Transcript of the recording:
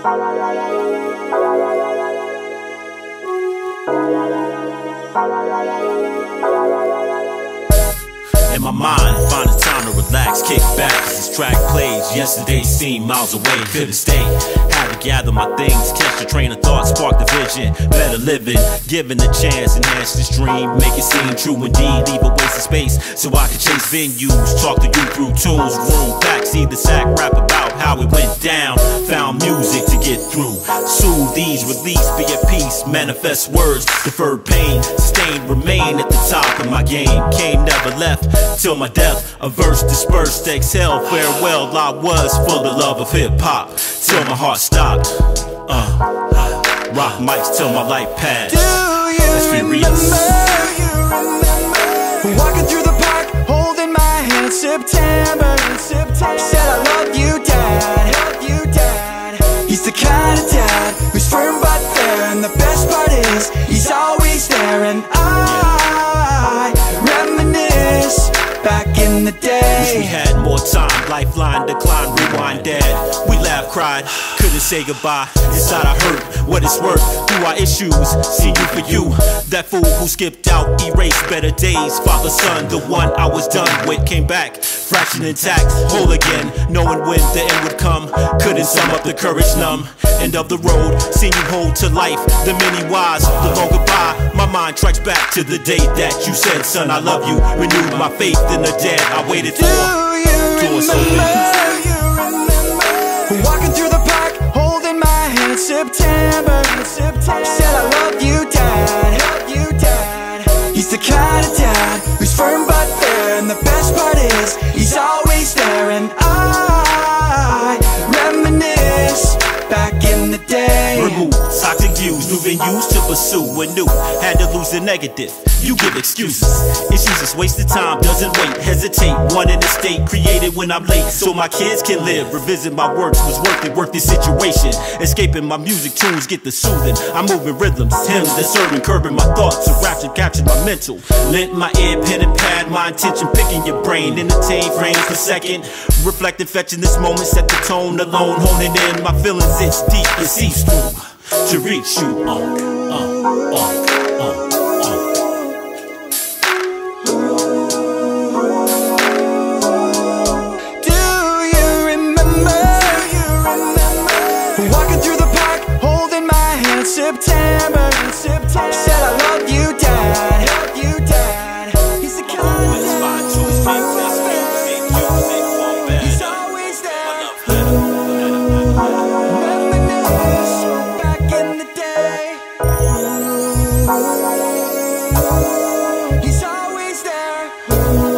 In my mind, find a time to relax, kick back. As this track plays, yesterday seemed miles away. Couldn't stay, had to gather my things, catch the train of thought, spark the vision. Better living, given the chance, enhance this dream, make it seem true indeed. Leave a waste of space so I can chase venues, talk to you through tunes. Room back, see the sack, rap about how it went down. Found music to get through, soothe these, release, be at peace. Manifest words, deferred pain, sustained, remain at the top of my game. Came, never left till my death, a verse dispersed, exhale, farewell. I was full of love of hip-hop till my heart stopped. Rock mics till my life passed. Let's be real. Walking through the park, holding my hand, September. Said I love you, Dad. He's the kind of dad who's firm but fair, and the best part is he's always there. And I reminisce back in the day. Wish we had more time, lifeline, decline, rewind, dad. We laughed, cried, couldn't say goodbye. Inside I hurt what it's worth through our issues. See you for you, that fool who skipped out, erased better days. Father, son, the one I was done with came back, fraction intact, whole again. Knowing when the end would come, couldn't sum up the courage numb. End of the road, seen you hold to life the many whys, the long goodbye. My mind tracks back to the day that you said, son, I love you. Renewed my faith in the dead I waited for. Do you remember? Walking through the park, holding my hand, September. Said I love you, Dad. He's the kind of dad who's firm but fair, and the best part is he's always there. And I reminisce back in the day. Remove toxic views, new venues to pursue anew. Had to lose the negative, you give excuses. It's useless, wasted time, doesn't wait, hesitate. One in a state created when I'm late, so my kids can live. Revisit my works was worth this situation. Escaping my music tunes, get the soothing. I'm moving rhythms, hymns that serving, curbing my thoughts. So rapture captured my mental. Lent my ear, pen and pad, my intention, picking your brain. Entertain frames per second, reflecting, fetching this moment, set the tone alone, honing in my feelings. It's deep, it seeps through to reach you. Walking through the park, holding my hand, September. Said I love you, Dad. He's the kind of dad who's he's always there. Reminisce back in the day. He's always there.